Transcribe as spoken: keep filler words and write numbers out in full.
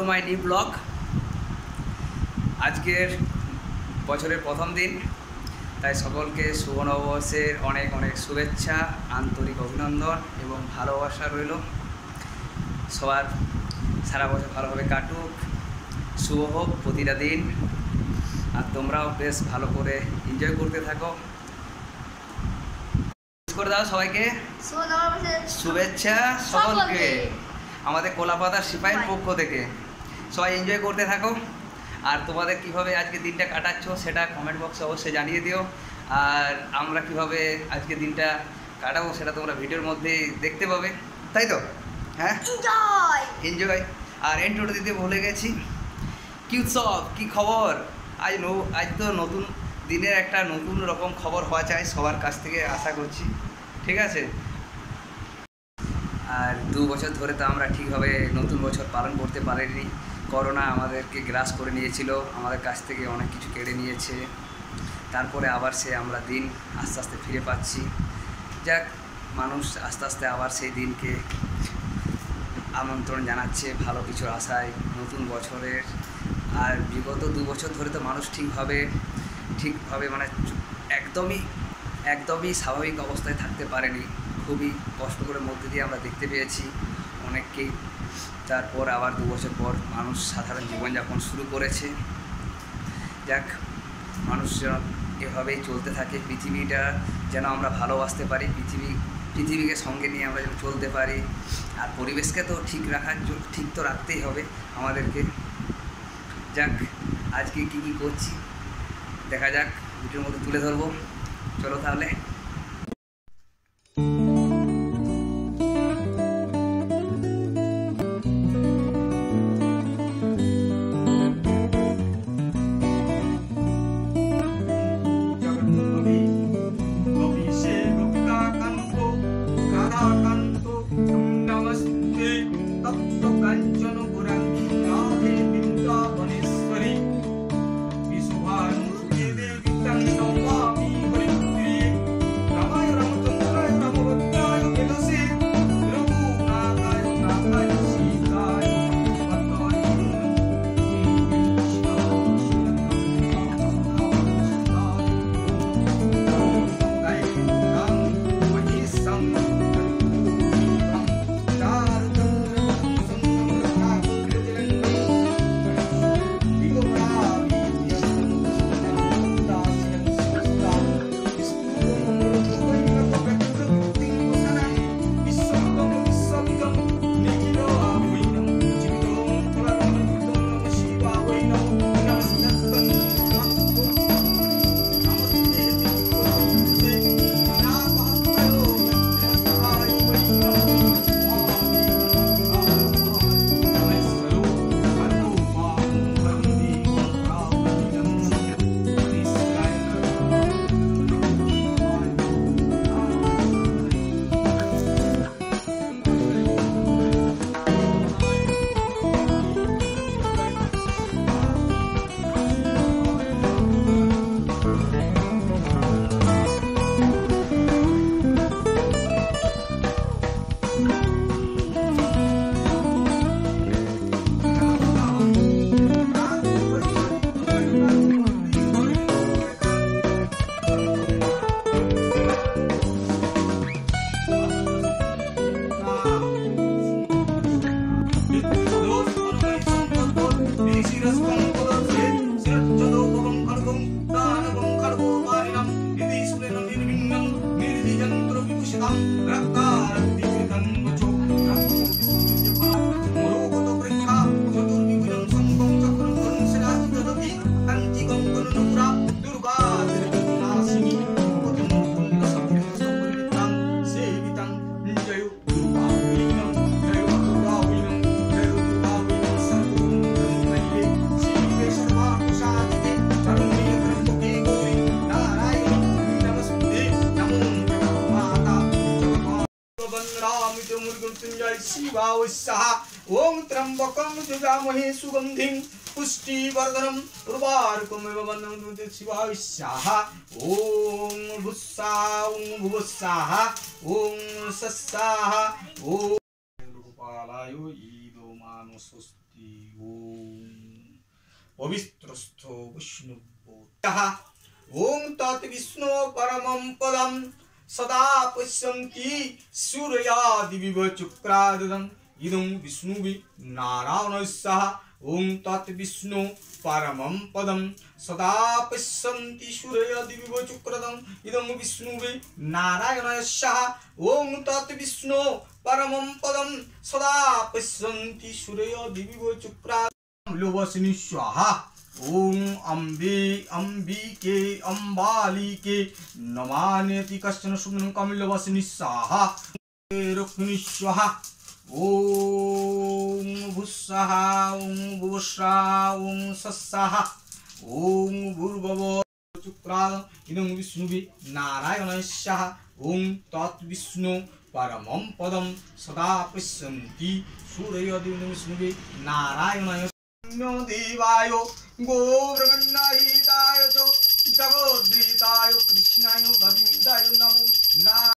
To my new blog. আজকের বছরের প্রথম দিন, তাই সকলকে শুভ নববর্ষের অনেক অনেক শুভেচ্ছা, আন্তরিক অভিনন্দন এবং ভালোবাসা রইল। সবার সারা বছর ভালোভাবে কাটুক, শুভ হোক প্রতিটা দিন, আর তোমরাও বেশ ভালো করে এনজয় করতে থাকো। করে দাও সবাইকে শুভেচ্ছা সকলকে আমাদের কোলাপাতার সিপাহীর পক্ষ থেকে। সবাই এনজয় করতে থাকো, আর তোমাদের কিভাবে আজকে দিনটা কাটাচ্ছ সেটা কমেন্ট বক্সে অবশ্যই জানিয়ে দিও। আর আমরা কিভাবে আজকে দিনটা কাটাবো সেটা তোমরা ভিডিওর মধ্যে দেখতে পাবে, তাই তো? হ্যাঁ, এনজয়। আর এন্ট্রোটা দিতে ভুলে গেছি। কি উৎসব, কী খবর? আজ নো আজ তো নতুন দিনের একটা নতুন রকম খবর হওয়া চাই, সবার কাছ থেকে আশা করছি, ঠিক আছে? আর দু বছর ধরে তো আমরা ঠিকভাবে নতুন বছর পালন করতে পারিনি। করোনা আমাদেরকে গ্রাস করে নিয়েছিল, আমাদের কাছ থেকে অনেক কিছু কেড়ে নিয়েছে। তারপরে আবার সে আমরা দিন আস্তে আস্তে ফিরে পাচ্ছি। যাক, মানুষ আস্তে আস্তে আবার সেই দিনকে আমন্ত্রণ জানাচ্ছে ভালো কিছুর আশায় নতুন বছরের। আর বিগত দু বছর ধরে তো মানুষ ঠিকভাবে ঠিকভাবে মানে একদমই একদমই স্বাভাবিক অবস্থায় থাকতে পারেনি। খুবই কষ্ট করে মধ্যে দিয়ে আমরা দেখতে পেয়েছি অনেককেই। তারপর আবার দু বছর পর মানুষ সাধারণ জীবনযাপন শুরু করেছে। যাক, মানুষ যেন এভাবেই চলতে থাকে, পৃথিবীটা যেন আমরা ভালোবাসতে পারি, পৃথিবী পৃথিবীকে সঙ্গে নিয়ে আমরা যেন চলতে পারি। আর পরিবেশকে তো ঠিক রাখার ঠিক তো রাখতেই হবে আমাদেরকে। যাক, আজকে কী কী করছি দেখা যাক, ভিডিওর মধ্যে তুলে ধরবো। চলো তাহলে। ओम त्र्यंबकं यजामहे सुगंधिं पुष्टिवर्धनम् उर्वारुकमिव बन्धनं शिवाय स्वाहा। ओम भुस्साहा ओम भुवस्साहा ओम सस्साहा ओम गोपालाय ईदो मानुषस्ति शांति। ओम पवित्रस्थो विष्णुः ओम तत् विष्णु परमं पदं सदा पश्यन्ति सूर्यादिविव शुक्राददम् इदं विष्णुवि नारायणस्य। ओम तत् विष्णु परमं पदं सदा पश्यन्ति सूर्यादिविव शुक्राददम् इदं विष्णुवि नारायणस्य। ओम तत् विष्णु परमं पदं सदा पश्यन्ति सूर्यादिविव शुक्राददम् लोभसिनी स्वाहा। ओम अम्बे अम्बिके अम्बालिके नमान्यति कश्चन सुमनं कमलवसिनी स्वाहा। रुक्मिणी स्वाहा। ओम भुस्सः ओम भुवस्सः ओम सस्सः ओम भूर्भुवः शुक्रादम् इदं विष्णुवि नारायणस्य। ओम तत् विष्णु परमं पदं सदा पश्यन्ति सूर्यादिविव विष्णुवि नारायणस्य। देवाय गो ब्रह्मण्डाय